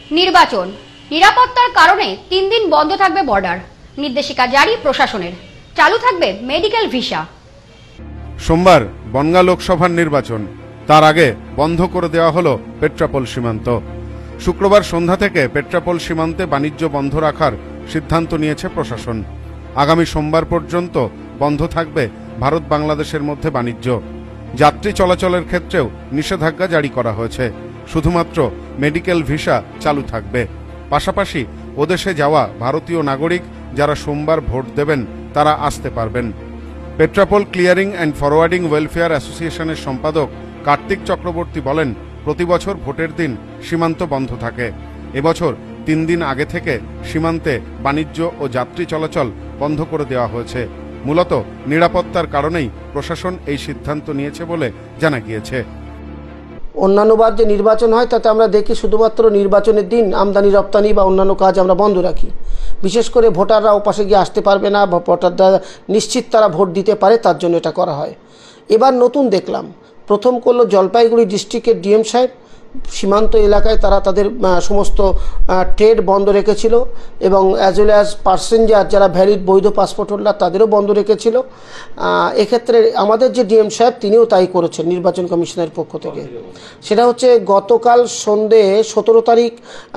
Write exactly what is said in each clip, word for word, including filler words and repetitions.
নির্বাচন নিরাপত্তার কারণে তিন দিন বন্ধ থাকবে বর্ডার, নির্দেশিকা জারি প্রশাসনের। চালু থাকবে মেডিকেল ভিসা। সোমবার বনগাঁ লোকসভার নির্বাচন, তার আগে বন্ধ করে দেওয়া হলো পেট্রাপোল সীমান্ত। শুক্রবার সন্ধ্যা থেকে পেট্রাপোল সীমান্তে বাণিজ্য বন্ধ রাখার সিদ্ধান্ত নিয়েছে প্রশাসন। আগামী সোমবার পর্যন্ত বন্ধ থাকবে ভারত বাংলাদেশের মধ্যে বাণিজ্য। যাত্রী চলাচলের ক্ষেত্রেও নিষেধাজ্ঞা জারি করা হয়েছে। শুধুমাত্র মেডিকেল ভিসা চালু থাকবে। পাশাপাশি ওদেশে যাওয়া ভারতীয় নাগরিক যারা সোমবার ভোট দেবেন তারা আসতে পারবেন। Petrapole clearing and forwarding welfare অ্যাসোসিয়েশনের সম্পাদক কার্তিক চক্রবর্তী বলেন, প্রতি বছর ভোটের দিন সীমান্ত বন্ধ থাকে। এবছর তিন দিন আগে থেকে সীমান্তে বাণিজ্য ও যাত্রী চলাচল বন্ধ করে দেওয়া হয়েছে। মূলত নিরাপত্তার কারণেই প্রশাসন এই সিদ্ধান্ত নিয়েছে বলে জানা গিয়েছে। অন্যান্যবার যে নির্বাচন হয় তাতে আমরা দেখি শুধুমাত্র নির্বাচনের দিন আমদানি রপ্তানি বা অন্যান্য কাজ আমরা বন্ধ রাখি। বিশেষ করে ভোটাররা ওপাশে গিয়ে আসতে পারবে না বা ভোটাররা নিশ্চিত তারা ভোট দিতে পারে, তার জন্য এটা করা হয়। এবার নতুন দেখলাম, প্রথম করলো জলপাইগুড়ি ডিস্ট্রিক্টের ডিএম সাহেব। সীমান্ত এলাকায় তারা তাদের সমস্ত ট্রেড বন্ধ রেখেছিল এবং অ্যাজ ওয়েল অ্যাজ প্যাসেঞ্জার যারা ভ্যালিড বৈধ পাসপোর্ট হোল্ডার তাদেরও বন্ধ রেখেছিল। এক্ষেত্রে আমাদের যে ডিএম সাহেব তিনিও তাই করেছেন নির্বাচন কমিশনের পক্ষ থেকে। সেটা হচ্ছে গতকাল সন্ধে সতেরো তারিখ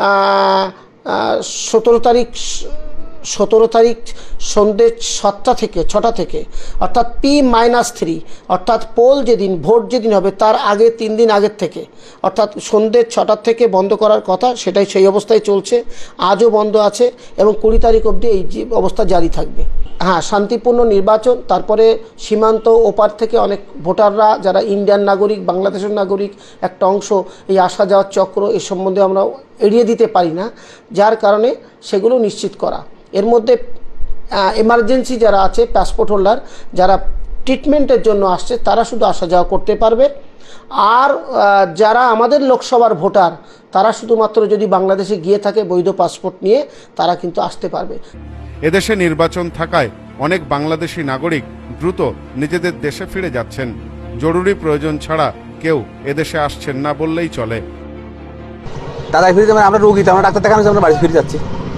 সতেরো তারিখ সতেরো তারিখ সন্ধ্যে সাতটা থেকে ছটা থেকে অর্থাৎ পি মাইনাস থ্রি অর্থাৎ পোল যেদিন ভোট যেদিন হবে তার আগে তিন দিন আগের থেকে অর্থাৎ সন্ধ্যে ছটার থেকে বন্ধ করার কথা, সেটাই সেই অবস্থায় চলছে। আজও বন্ধ আছে এবং কুড়ি তারিখ অবধি এই অবস্থা জারি থাকবে। হ্যাঁ, শান্তিপূর্ণ নির্বাচন। তারপরে সীমান্ত ওপার থেকে অনেক ভোটাররা যারা ইন্ডিয়ান নাগরিক, বাংলাদেশের নাগরিক একটা অংশ এই আসা যাওয়ার চক্র এ সম্বন্ধে আমরা এড়িয়ে দিতে পারি না, যার কারণে সেগুলো নিশ্চিত করা। এর মধ্যে এমার্জেন্সি যারা আছে পাসপোর্ট হোল্ডার যারা ট্রিটমেন্টের জন্য আসছে তারা শুধু আসা যাওয়া করতে পারবে। আর যারা আমাদের লোকসভার ভোটার তারা শুধুমাত্র যদি বাংলাদেশে গিয়ে থাকে বৈধ পাসপোর্ট নিয়ে তারা কিন্তু আসতে পারবে। এদেশে নির্বাচন থাকায় অনেক বাংলাদেশি নাগরিক দ্রুত নিজেদের দেশে ফিরে যাচ্ছেন। জরুরি প্রয়োজন ছাড়া কেউ এদেশে আসছেন না বললেই চলে। দাদা ফিরে যাবেন, আমরা রোগী, আমরা ডাক্তার দেখানোর জন্য বাড়ি ফিরে যাচ্ছি।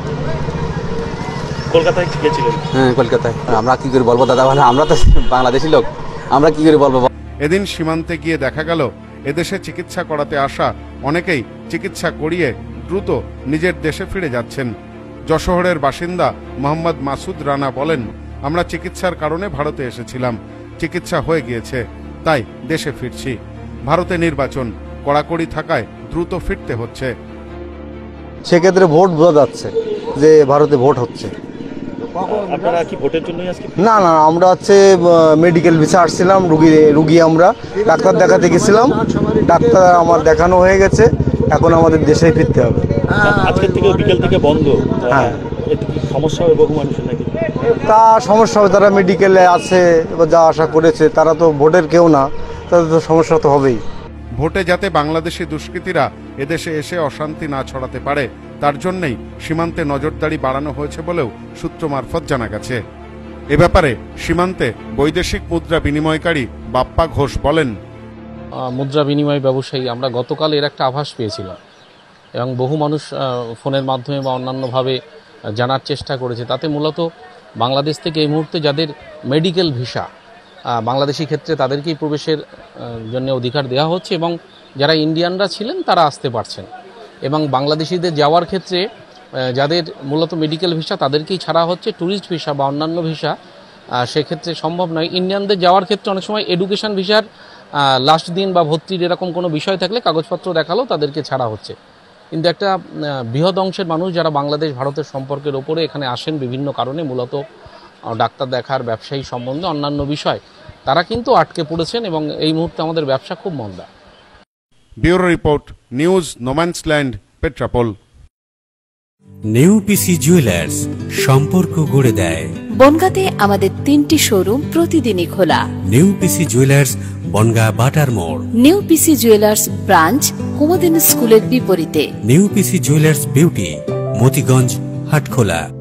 কলকাতায় গিয়েছিলেন? হ্যাঁ, কলকাতায়। আমরা কি করে বলবো দাদা, ভালো আমরা তো বাংলাদেশি লোক, আমরা কি করে বলবো। এদিন সীমান্তে গিয়ে দেখা গেল এদেশে চিকিৎসা করাতে আসা অনেকেই চিকিৎসা করিয়ে দ্রুত নিজের দেশে ফিরে যাচ্ছেন। যশোহরের বাসিন্দা মোহাম্মদ মাসুদ রানা বলেন, আমরা চিকিৎসার কারণে ভারতে এসেছিলাম, চিকিৎসা হয়ে গিয়েছে, তাই দেশে ফিরছি। ভারতে নির্বাচন কড়াকড়ি থাকায় দ্রুত ফিরতে হচ্ছে। সেক্ষেত্রে ভোট বোঝা যাচ্ছে যে ভারতে ভোট হচ্ছে। আপনারা কি ভোটের জন্যই আজকে? না না, আমরা হচ্ছে মেডিকেল ভিসা আসছিলাম, রুগী রুগী আমরা ডাক্তার দেখাতে গেছিলাম, ডাক্তার আমার দেখানো হয়ে গেছে, এখন আমাদের দেশে ফিরতে হবে। আজকের থেকে বিকেল থেকে বন্ধ। হ্যাঁ, এতে কি সমস্যা হবে বহু মানুষের নাকি? তা সমস্যা হবে, তারা মেডিকেলে আছে বা যা আশা করেছে তারা তো ভোটের কেউ না, তাদের তো সমস্যা তো হবেই। ভোটে যাতে বাংলাদেশি দুষ্কৃতীরা এদেশে এসে অশান্তি না ছড়াতে পারে তার জন্যই সীমান্তে নজরদারি বাড়ানো হয়েছে বলেও সূত্র মারফত জানা গেছে। এ ব্যাপারে সীমান্তে বৈদেশিক মুদ্রা বিনিময়কারী বাপ্পা ঘোষ বলেন, মুদ্রা বিনিময় ব্যবসায়ী আমরা গতকাল এর একটা আভাস পেয়েছিলাম এবং বহু মানুষ ফোনের মাধ্যমে বা অন্যান্যভাবে জানার চেষ্টা করেছে। তাতে মূলত বাংলাদেশ থেকে এই মুহূর্তে যাদের মেডিকেল ভিসা বাংলাদেশি ক্ষেত্রে তাদেরকেই প্রবেশের জন্য অধিকার দেওয়া হচ্ছে এবং যারা ইন্ডিয়ানরা ছিলেন তারা আসতে পারছেন এবং বাংলাদেশিদের যাওয়ার ক্ষেত্রে যাদের মূলত মেডিকেল ভিসা তাদেরকেই ছাড়া হচ্ছে। ট্যুরিস্ট ভিসা বা অন্যান্য ভিসা সেক্ষেত্রে সম্ভব নয়। ইন্ডিয়ানদের যাওয়ার ক্ষেত্রে অনেক সময় এডুকেশন ভিসার লাস্ট দিন বা ভর্তির এরকম কোনো বিষয় থাকলে কাগজপত্র দেখালেও তাদেরকে ছাড়া হচ্ছে। কিন্তু একটা বৃহৎ অংশের মানুষ যারা বাংলাদেশ ভারতের সম্পর্কের ওপরে এখানে আসেন বিভিন্ন কারণে, মূলত ডাক্তার দেখার, ব্যবসায়ী সম্বন্ধে অন্যান্য বিষয়, তারা কিন্তু আটকে পড়েছেন এবং এই মুহূর্তে আমাদের ব্যবসা খুব মন্দা। Bureau report, news no man's land, Petrapole. New PC jewellers, সম্পর্ক গড়ে দেয়। বনগাঁতে আমাদের তিনটি শোরুম প্রতিদিনই খোলা। নিউ পিসি জুয়েলার্স, বনগাঁ বাটার মোড়। New PC jewellers branch Kumudini স্কুলের বিপরীতে। New PC jewellers beauty, Motiganj, Hatkhola.